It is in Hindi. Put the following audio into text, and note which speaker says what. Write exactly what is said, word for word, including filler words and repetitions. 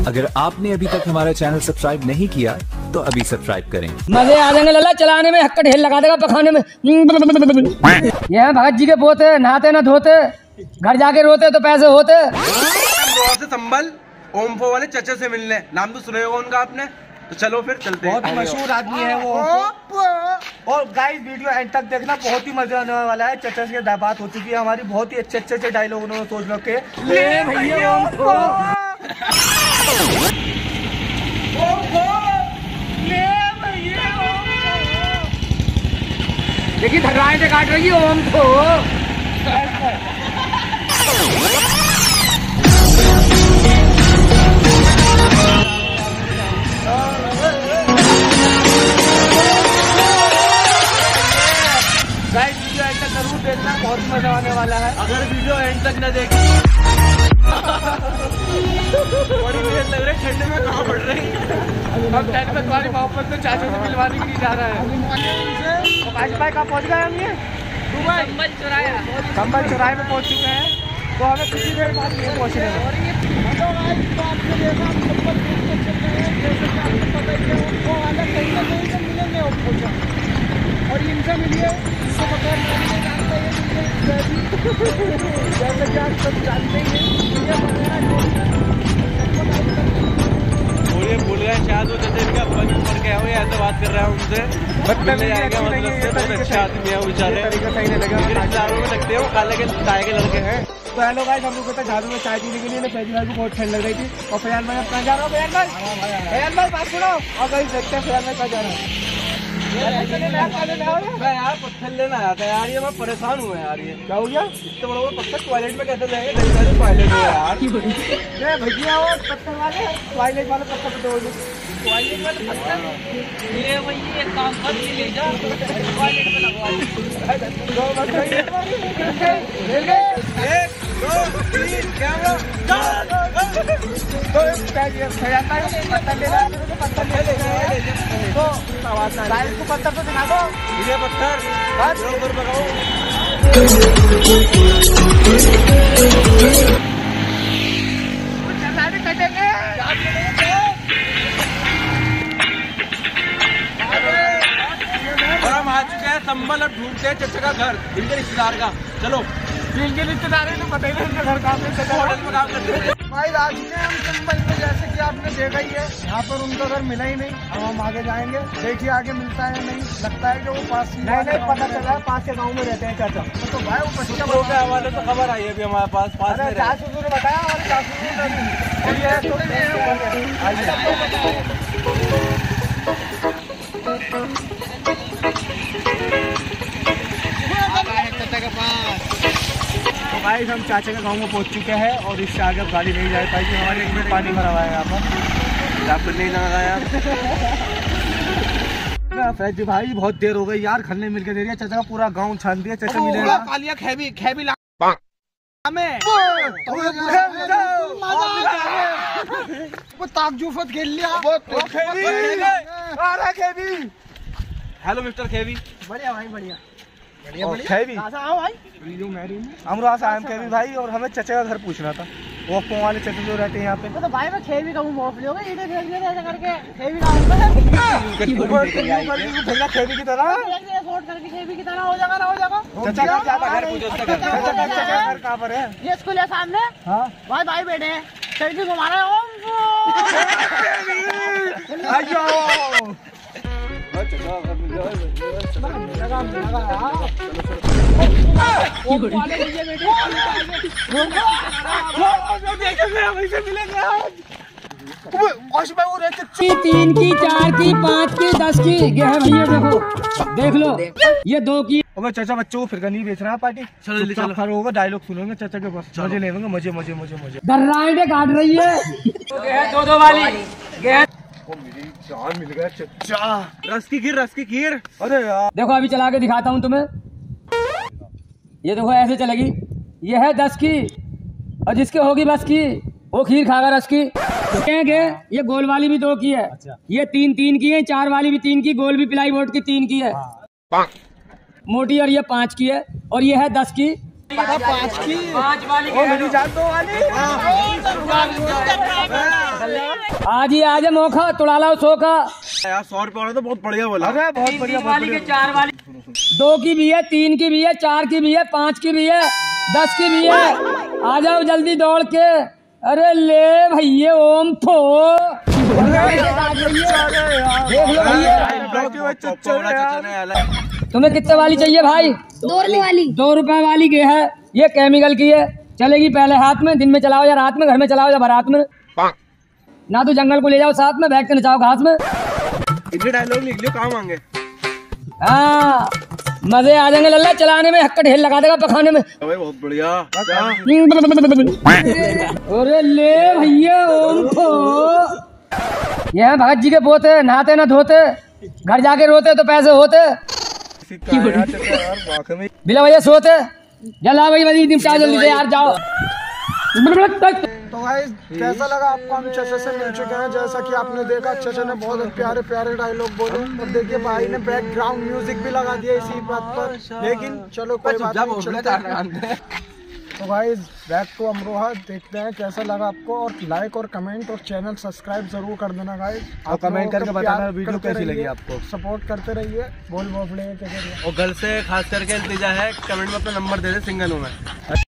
Speaker 1: अगर आपने अभी तक हमारा चैनल सब्सक्राइब नहीं किया तो अभी सब्सक्राइब करें।
Speaker 2: मजे आ जाएंगे लल्ला, चलाने में हक्का ढेर लगा देगा, पखाने में। ये भगत जी के पोते, नहाते ना धोते, घर जाके रोते तो पैसे होते।
Speaker 3: से संभल ओमफो वाले चचा से मिलने, नाम तो सुने होगा उनका आपने, तो चलो फिर चलते हैं।
Speaker 4: बहुत मशहूर आदमी है वो। और गाइस वीडियो एंड तक देखना, बहुत ही मजा आने वाला है। चचा से बात हो चुकी है हमारी, बहुत ही अच्छे अच्छे अच्छे डायलॉग उन्होंने सोच रखे। ले भैया ओमफो,
Speaker 2: देखिए धर्राएं से काट रही है ओमफो।
Speaker 4: गाइस वीडियो एंड तक जरूर देखना, बहुत मजा आने वाला है। अगर वीडियो एंड तक न देखे बड़ी मेहनत लग रही है, ठंडे में कहाँ पड़ रही है। हम टेंट में तुम्हारी मोहब्बत में चाचा से मिलवाने के लिए जा रहा है। तो काश भाई कहाँ पहुँच गए हम? ये दुबई कंबल चौराया, कंबल चौराहे में पहुँच चुके हैं। तो हमें किसी देर बाद ये पहुँचने और इनसे मिलिए, इसको बगैर जैसे कि आप सब जानते ही ये भूल गए शायद वो जैसे इनका बच पड़ गया हो, ऐसे बात कर रहा है उनसे। मिलने जाएगा मतलब से, बहुत अच्छे आदमी है वो बेचारे, सही नहीं लगा। में लगते हैं वो काले के ताए के लड़के हैं। तो हेलो गाइस, हम लोग झाड़ू में चाय पीने के लिए फैजल भाई को बहुत ठंड लग रही थी। और फैजल भाई कहाँ जा रहा हूँ? फैजल भाई फैजल भाई बात सुनो। और गाइस देखते हैं फैजल भाई कहाँ जा रहा है। मैं यार पत्थर लेना आया था यार, ये मैं परेशान हुआ यार। ये क्या हो गया? इतना बड़ा बड़ा पत्थर टॉयलेट में कैसे जाएंगे? टॉयलेट में यार भैया वो पत्थर वाले टॉयलेट वाले पत्थर टॉयलेट वाले पत्थर ये वही एक काम कर ले जा टॉयलेट में लगवा एक दो तीन कैमरा तो पत्थर ले रहा है, पत्थर ले ले तो इसको पत्थर तो दिखा दो। ये पत्थर ऊपर लगाओ। और हम आ चुके हैं संभल, अब ढूंढते हैं चचा का घर, इनके रिश्तेदार का। चलो इनके रिश्तेदार है तो पता ही नहीं इनका घर कहाँ पे, होटल में काम करते हैं। भाई आज हम संभल में, जैसे कि आपने देखा ही है, यहाँ पर उनका घर मिला ही नहीं। अब हम आगे जाएंगे, देखिए आगे मिलता है नहीं। लगता है कि वो पास ही नहीं, नहीं पता चला पास के गाँव में रहते हैं चाचा। तो भाई वो बच्चा के हवाले से खबर आई है अभी हमारे पास, पास में चाचू ने बताया। और चाचू तो गाइस हम चाचा के गांव में पहुंच चुके हैं और इससे आगे गाड़ी नहीं जा पाएगी हमारे, इसमें पानी भरा हुआ है यहाँ पर। आपको नहीं लगा यार फैज भाई, बहुत देर हो गई यार, खन्ने मिल के दे दिया चाचा का पूरा गांव छान दिया। चाचा मिलेगा कालिया खेबी खेबी ला हमें वो ताकजूफत खेल लिया वो खेबी। अरे खेबी, हेलो मिस्टर खेबी। बढ़िया भाई, बढ़िया बढ़िया बढ़िया। खेबी आओ भाई, हम से आए खेबी भाई। और हमें चचा का घर पूछना था, वो अप्पो वाले चचा जो रहते हैं यहाँ पे। तो भाई मैं खेबी का मोफली होगा, ये करके खेबी ना खेबी की तरह करके खेबी की तरह हो जाएगा ना, हो जाएगा। चचा का ज्यादा घर पूछो, उसका घर कहाँ पर है? ये स्कूल है सामने। हाँ भाई भाई बेटे खेबी घुमाना है।
Speaker 2: तीन की, चार की, पाँच की, दस की ये है भैया, देखो देख लो ये दो की।
Speaker 4: अगर चाचा बच्चों को फिर नहीं बेच रहा पार्टी। चलो चलो खड़े होगा, डायलॉग सुनोगे चाचा के पास, मजे लेंगे, मजे मजे मजे मजे।
Speaker 2: दर्राएं काट रही है दो दो वाली।
Speaker 4: मेरी जान मिल गया चचा। रस की खीर, रस की खीर। अरे यार
Speaker 2: देखो अभी चला के दिखाता हूँ तुम्हें, ये देखो ऐसे चलेगी। ये है दस की, और जिसके होगी बस की वो खीर खागा रस की। ये गोल वाली भी दो की है। अच्छा। ये तीन तीन की है, चार वाली भी तीन की, गोल भी प्लाई बोर्ड की तीन की है। हाँ। मोटी, और ये पाँच की है, और ये है दस की। पाँच की, पाँच वाली, मेरी जान दो वाली। आज ही आज है मौका, तुड़ा लाओ सौ का।
Speaker 3: यार सौ रुपए वाला तो बहुत बढ़िया बोला।
Speaker 4: अरे बहुत बढ़िया
Speaker 2: वाली के चार वाली, दो की भी है, तीन की भी है, चार की भी है, पाँच की भी है, दस की भी है। आ जाओ जल्दी दौड़ के। अरे ले भैया ओम फो, देख लो भैया। तुम्हें कितने वाली चाहिए भाई?
Speaker 5: दो रुपए वाली।
Speaker 2: दो रुपए वाली की है, ये केमिकल की है। चलेगी पहले हाथ में, दिन में चलाओ या रात में, घर में चलाओ या बारात में। ना तो जंगल को ले जाओ साथ में, बैठ के नचाओ घास में।
Speaker 3: इतने डायलॉग लिख लियो, काम आएंगे।
Speaker 2: हाँ मजे आ जाएंगे लल्ला, चलाने में हक्का ढेर लगा देगा पखाने में।
Speaker 3: बहुत बढ़िया।
Speaker 2: अरे ले भैया ओम फो, ये है भगत जी के पोते, नहाते ना धोते, घर जाके रोते तो पैसे होते, बिना वजह सोते। जला भाई भाई निपटा जल्दी से यार, जाओ।
Speaker 4: तो भाई कैसा लगा आपको? हम चचे से मिल चुके हैं, जैसा कि आपने देखा चचे ने बहुत प्यारे प्यारे डायलॉग बोले। और देखिए भाई ने बैकग्राउंड म्यूजिक भी लगा दिया इसी बात पर, लेकिन चलो कोई बात नहीं, चलते हैं। तो भाई बैक टू अमरोहा, देखते हैं कैसा लगा आपको। और लाइक और कमेंट और चैनल सब्सक्राइब जरूर कर देना गाइस।
Speaker 3: और कमेंट करके बताना वीडियो कैसी लगी आपको।
Speaker 4: सपोर्ट करते रहिए। बोल बोल
Speaker 3: और घर से खास करके इल्तिजा है, कमेंट में अपना नंबर दे दे, सिंगल हूँ मैं।